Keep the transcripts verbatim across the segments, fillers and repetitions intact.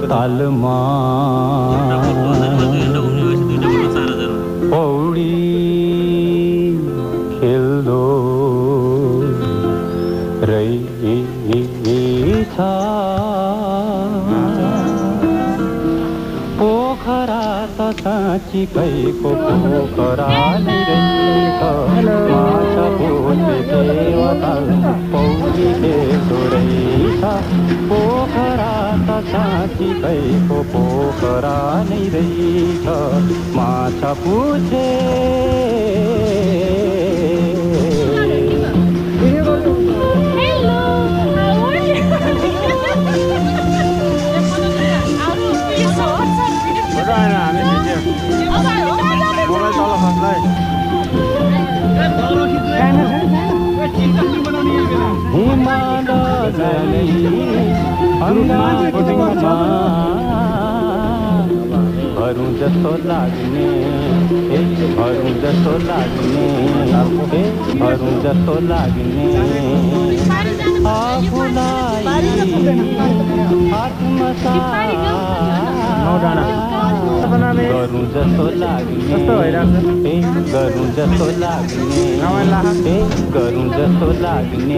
तालमा पौडी खेल्दो रहेछ पोखरा त साँच्चीकैको पोखरा नै रहेछ माछा बोल्ने देवता पौडी खेल्दो रहेछ पोखरा त साँच्चीकैको पोखरा नै रहेछ माछा पुछे भरौँ जस्तो लाग्ने भरौँ जस्तो लाग्ने भरौँ जस्तो लाग्ने आफूलाई गरौँ जस्तो लाग्ने गरौँ जस्तो लाग्ने गरौँ जस्तो लाग्ने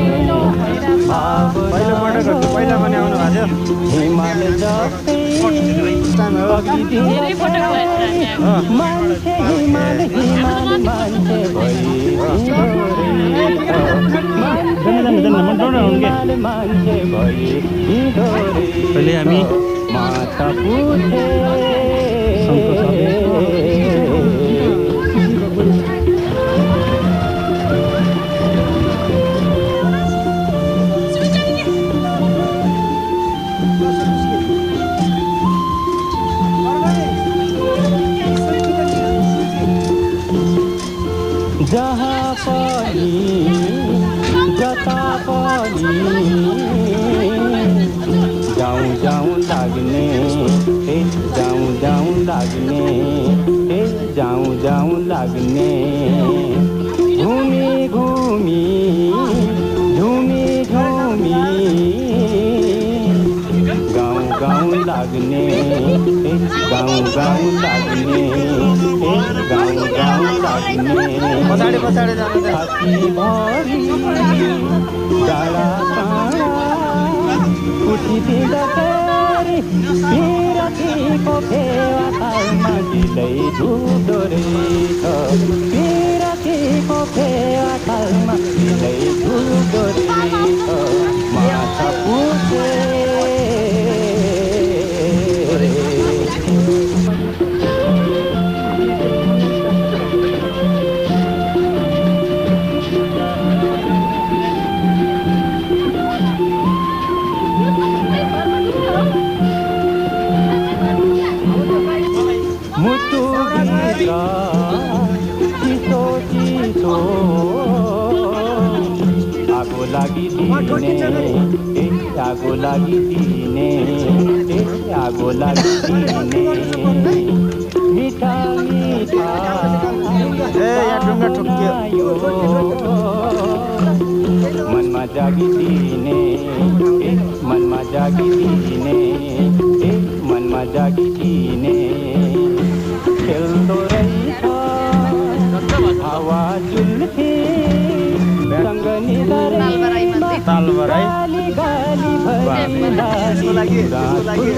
हिमाल जस्तै मान्छे हिमाल हिमाल मान्छे हिमाल मान्छे भए हामी माछा पुछे जहाँ पनि जता पनि जाउँ जाउँ लाग्ने ए जाउँ जाउँ लाग्ने ए जाउँ जाउँ लाग्ने घुमी घुमी झुमी झुमी गाउँ गाउँ लाग्ने ए गाउँ गाउँ लाग्ने ए गाउँ गाउँ लाग्ने पछाडि पछाडि जानु भरि डाँडा काँडा उठिदिँदा फेरि पिरतीको फेवा थालमा दिँदै झुटो रहेछ पिरतीको फेवा थालमा दिँदै झुटो रहेछ माछा पुछे चिसो चिसो आगो लागिदिने ए आगो लागिदिने ए आगो लागिदिने मिठा मिठा मनमा जागिदिने ए मनमा जागिदिने ए मनमा जागिदिने खेल्दो रहेछ हावा जुल्फी सँग निधारमा गाली गाली भरी गाली गाली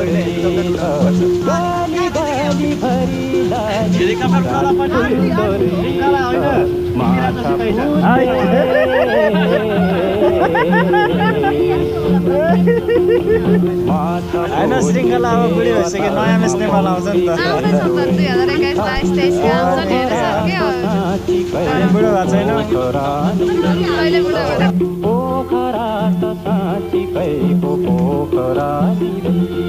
भरी माछा होइन श्रृङ्खला अब बुढी भइसक्यो नयाँ मेस नेपाल आउँछ नि त बुढो भएको छैन पोखरा त साँच्चीकैको पोखरा